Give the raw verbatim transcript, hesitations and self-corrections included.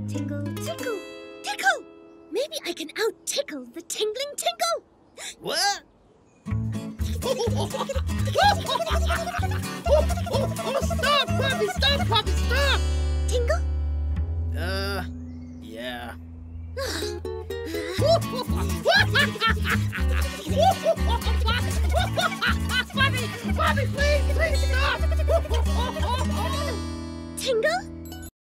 Tingle, tickle, tickle! Maybe I can out-tickle the tingling tingle. What? Oh, oh, oh, stop, Poppy, stop, Poppy, stop! Tingle? Uh, yeah. Poppy, Poppy, please, please stop! Tingle?